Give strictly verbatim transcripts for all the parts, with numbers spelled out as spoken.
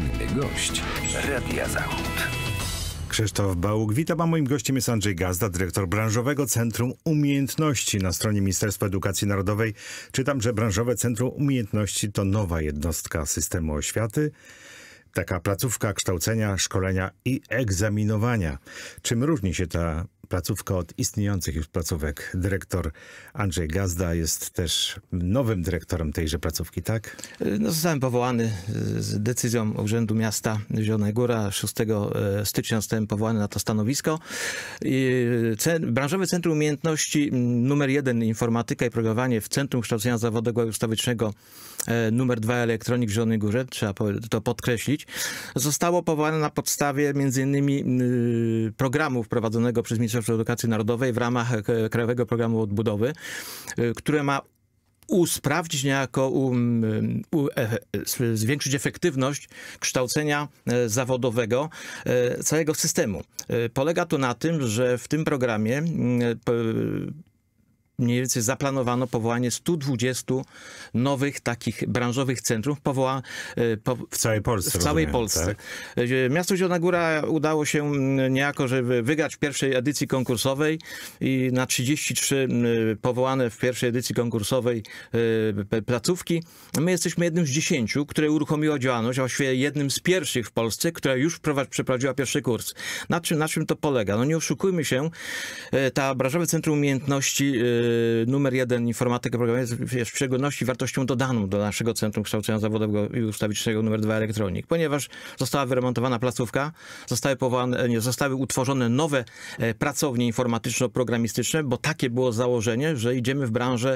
Niespodziany gość Radia Zachód. Krzysztof Bałuk, witam, a moim gościem jest Andrzej Gazda, dyrektor Branżowego Centrum Umiejętności. Na stronie Ministerstwa Edukacji Narodowej czytam, że Branżowe Centrum Umiejętności to nowa jednostka systemu oświaty. Taka placówka kształcenia, szkolenia i egzaminowania. Czym różni się ta placówka od istniejących już placówek? Dyrektor Andrzej Gazda jest też nowym dyrektorem tejże placówki, tak? No, zostałem powołany z decyzją Urzędu Miasta Zielona Góra. szóstego stycznia zostałem powołany na to stanowisko. Branżowe Centrum Umiejętności numer jeden informatyka i programowanie w Centrum Kształcenia Zawodowego i Ustawicznego numer dwa elektronik w Zielonej Górze, trzeba to podkreślić, zostało powołane na podstawie między innymi programu wprowadzonego przez Ministerstwo Edukacji Narodowej w ramach Krajowego Programu Odbudowy, które ma usprawnić niejako, um, u, e, zwiększyć efektywność kształcenia e, zawodowego e, całego systemu. E, polega to na tym, że w tym programie e, mniej więcej zaplanowano powołanie stu dwudziestu nowych takich branżowych centrów powoła, po, w całej Polsce. W całej rozumiem, Polsce. Tak? Miasto Zielona Góra udało się niejako, żeby wygrać w pierwszej edycji konkursowej i na trzydzieści trzy powołane w pierwszej edycji konkursowej placówki. My jesteśmy jednym z dziesięciu, które uruchomiło działalność, a właściwie jednym z pierwszych w Polsce, która już przeprowadziła pierwszy kurs. Na czym, na czym to polega? No nie oszukujmy się, ta Branżowe Centrum Umiejętności numer jeden informatyka programowania jest w szczególności wartością dodaną do naszego Centrum Kształcenia Zawodowego i Ustawicznego numer dwa elektronik, ponieważ została wyremontowana placówka, zostały powołane, nie, zostały utworzone nowe e, pracownie informatyczno-programistyczne, bo takie było założenie, że idziemy w branżę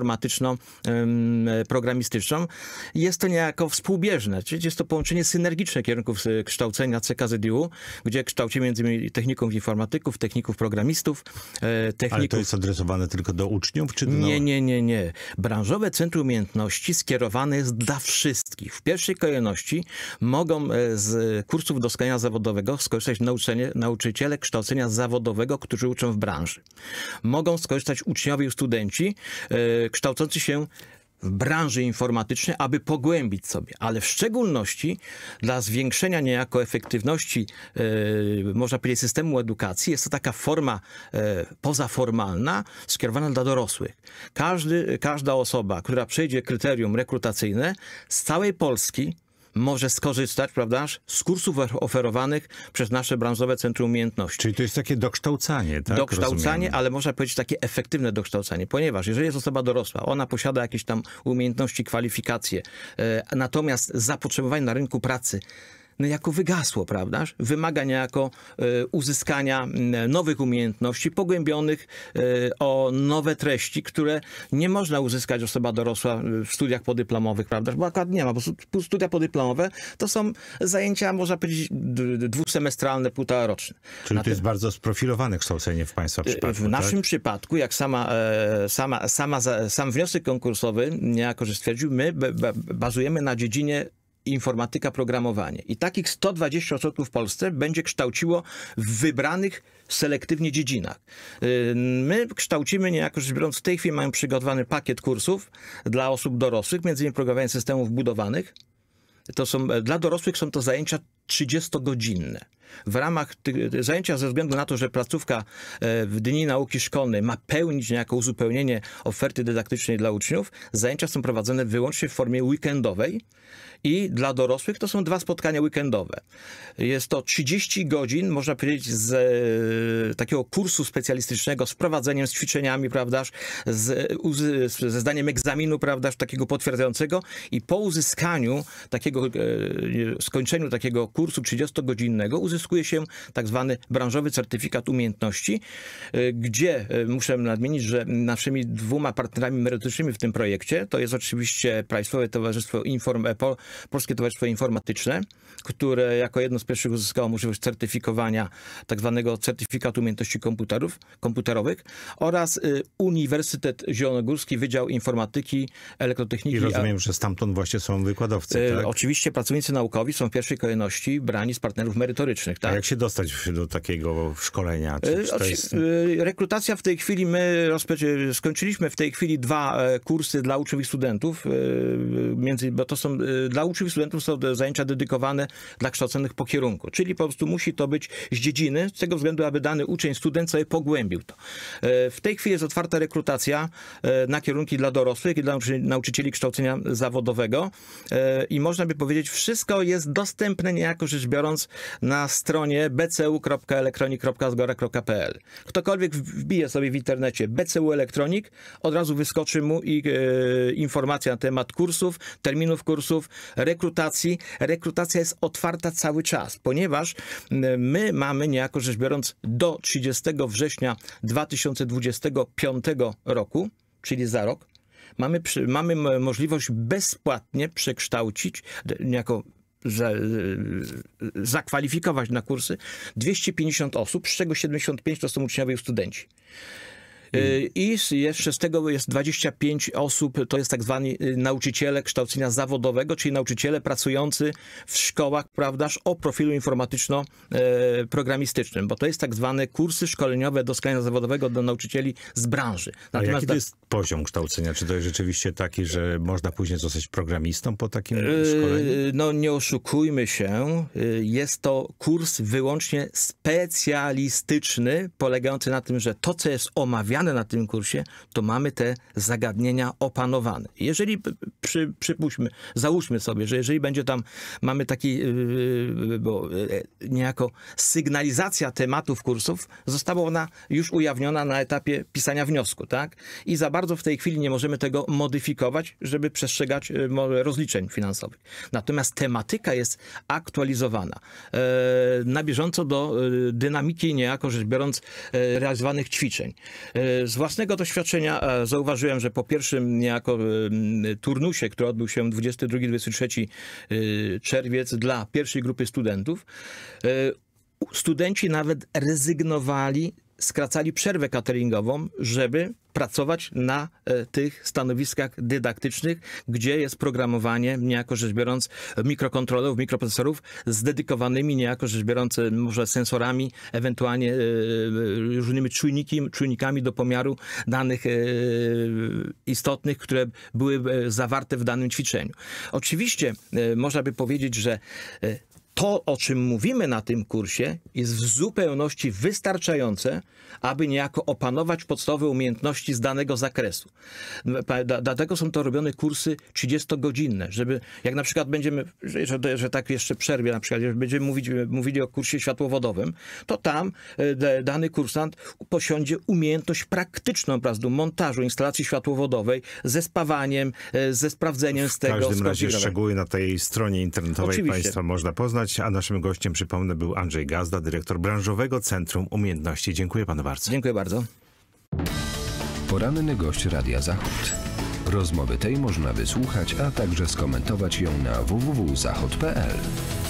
informatyczno-programistyczną. Jest to niejako współbieżne, czyli jest to połączenie synergiczne kierunków kształcenia C K Z U, gdzie kształcimy między innymi techników informatyków, techników programistów, e, techników... Ale to jest adresowane tylko do uczniów, czy do... Nie, nie, nie, nie. Branżowe Centrum Umiejętności skierowane jest dla wszystkich. W pierwszej kolejności mogą z kursów doskonalenia zawodowego skorzystać nauczenie, nauczyciele kształcenia zawodowego, którzy uczą w branży. Mogą skorzystać uczniowie i studenci e, kształcący się w branży informatycznej, aby pogłębić sobie, ale w szczególności dla zwiększenia niejako efektywności, e, można powiedzieć, systemu edukacji, jest to taka forma e, pozaformalna, skierowana dla dorosłych. Każdy, każda osoba, która przejdzie kryterium rekrutacyjne z całej Polski, może skorzystać, prawda, z kursów oferowanych przez nasze Branżowe Centrum Umiejętności. Czyli to jest takie dokształcanie, tak? Dokształcanie, Rozumiem. ale można powiedzieć takie efektywne dokształcanie, ponieważ jeżeli jest osoba dorosła, ona posiada jakieś tam umiejętności, kwalifikacje, e, natomiast zapotrzebowanie na rynku pracy no jako wygasło, prawda? Wymaga niejako e, uzyskania nowych umiejętności, pogłębionych e, o nowe treści, które nie można uzyskać osoba dorosła w studiach podyplomowych, prawda? Bo akurat nie ma, bo studia podyplomowe to są zajęcia, można powiedzieć, dwusemestralne, półtoroczne. Czyli Na to jest bardzo sprofilowane kształcenie w Państwa przypadku, W naszym tak? przypadku, jak sama, e, sama, sama, sam wniosek konkursowy niejako, że stwierdził, my bazujemy na dziedzinie informatyka, programowanie. I takich sto dwadzieścia ośrodków w Polsce będzie kształciło w wybranych selektywnie dziedzinach. My kształcimy niejako rzecz biorąc, w tej chwili mamy przygotowany pakiet kursów dla osób dorosłych, między innymi programowanie systemów budowanych. To są, dla dorosłych są to zajęcia trzydziestogodzinne. W ramach tych zajęcia, ze względu na to, że placówka w Dni Nauki Szkolnej ma pełnić niejako uzupełnienie oferty dydaktycznej dla uczniów, zajęcia są prowadzone wyłącznie w formie weekendowej i dla dorosłych to są dwa spotkania weekendowe. Jest to trzydzieści godzin, można powiedzieć, z e, takiego kursu specjalistycznego z prowadzeniem, z ćwiczeniami, prawdaż, z, z, ze zdaniem egzaminu, prawdaż, takiego potwierdzającego i po uzyskaniu takiego, e, skończeniu takiego kursu trzydziestogodzinnego uzyskuje się tak zwany branżowy certyfikat umiejętności, e, gdzie e, muszę nadmienić, że naszymi dwoma partnerami merytorycznymi w tym projekcie to jest oczywiście Państwowe Towarzystwo Inform, po, Polskie Towarzystwo Informatyczne, które jako jedno z pierwszych uzyskało możliwość certyfikowania tak zwanego certyfikatu umiejętności komputerów, komputerowych oraz y, Uniwersytet Zielonogórski Wydział Informatyki, Elektrotechniki. I rozumiem, że stamtąd właśnie są wykładowcy, y, tak? Oczywiście pracownicy naukowi są w pierwszej kolejności studenci brani z partnerów merytorycznych. Tak? A jak się dostać do takiego szkolenia? Czy, czy to jest... Rekrutacja w tej chwili, my rozpoczę- skończyliśmy w tej chwili dwa kursy dla uczniów i studentów, między, bo to są dla uczniów i studentów są zajęcia dedykowane dla kształconych po kierunku, czyli po prostu musi to być z dziedziny, z tego względu, aby dany uczeń, student sobie pogłębił to. W tej chwili jest otwarta rekrutacja na kierunki dla dorosłych i dla nauczycieli kształcenia zawodowego i można by powiedzieć, wszystko jest dostępne niejako rzecz biorąc na stronie b c u kropka elektronik kropka zgora kropka p l. Ktokolwiek wbije sobie w internecie B C U Elektronik, od razu wyskoczy mu i e, informacja na temat kursów, terminów kursów, rekrutacji. Rekrutacja jest otwarta cały czas, ponieważ my mamy niejako rzecz biorąc do trzydziestego września dwa tysiące dwudziestego piątego roku, czyli za rok, mamy, przy, mamy możliwość bezpłatnie przekształcić niejako Za, zakwalifikować na kursy dwieście pięćdziesiąt osób, z czego siedemdziesiąt pięć to są uczniowie i studenci. I jeszcze z tego jest dwadzieścia pięć osób, to jest tak zwani nauczyciele kształcenia zawodowego, czyli nauczyciele pracujący w szkołach, prawdaż, o profilu informatyczno-programistycznym, bo to jest tak zwane kursy szkoleniowe do szkolenia zawodowego do nauczycieli z branży. Natomiast A jaki to jest poziom kształcenia? Czy to jest rzeczywiście taki, że można później zostać programistą po takim szkoleniu? No nie oszukujmy się, jest to kurs wyłącznie specjalistyczny, polegający na tym, że to, co jest omawiane na tym kursie, to mamy te zagadnienia opanowane. Jeżeli, przy, przypuśćmy, załóżmy sobie, że jeżeli będzie tam, mamy taki, yy, bo yy, niejako sygnalizacja tematów kursów, została ona już ujawniona na etapie pisania wniosku, tak? I za bardzo w tej chwili nie możemy tego modyfikować, żeby przestrzegać yy, rozliczeń finansowych. Natomiast tematyka jest aktualizowana yy, na bieżąco do yy, dynamiki, niejako rzecz biorąc, yy, realizowanych ćwiczeń. Yy, Z własnego doświadczenia zauważyłem, że po pierwszym niejako turnusie, który odbył się dwudziestego drugiego do dwudziestego trzeciego czerwiec dla pierwszej grupy studentów, studenci nawet rezygnowali, skracali przerwę cateringową, żeby pracować na e, tych stanowiskach dydaktycznych, gdzie jest programowanie, niejako rzecz biorąc, mikrokontrolerów, mikroprocesorów z dedykowanymi, niejako rzecz biorąc, może sensorami, ewentualnie e, różnymi czujniki, czujnikami do pomiaru danych e, istotnych, które były zawarte w danym ćwiczeniu. Oczywiście e, można by powiedzieć, że e, to, o czym mówimy na tym kursie, jest w zupełności wystarczające, aby niejako opanować podstawowe umiejętności z danego zakresu. Dlatego są to robione kursy trzydziestogodzinne, żeby, jak na przykład będziemy, że, że tak jeszcze przerwie, na przykład, będziemy mówić, mówili o kursie światłowodowym, to tam dany kursant posiądzie umiejętność praktyczną, prawda, montażu instalacji światłowodowej, ze spawaniem, ze sprawdzeniem z tego. W każdym razie szczegóły na tej stronie internetowej Oczywiście. Państwa można poznać, a naszym gościem, przypomnę, był Andrzej Gazda, dyrektor Branżowego Centrum Umiejętności. Dziękuję panu bardzo. Dziękuję bardzo. Poranny gość Radia Zachód. Rozmowy tej można wysłuchać, a także skomentować ją na w w w kropka zachód kropka p l.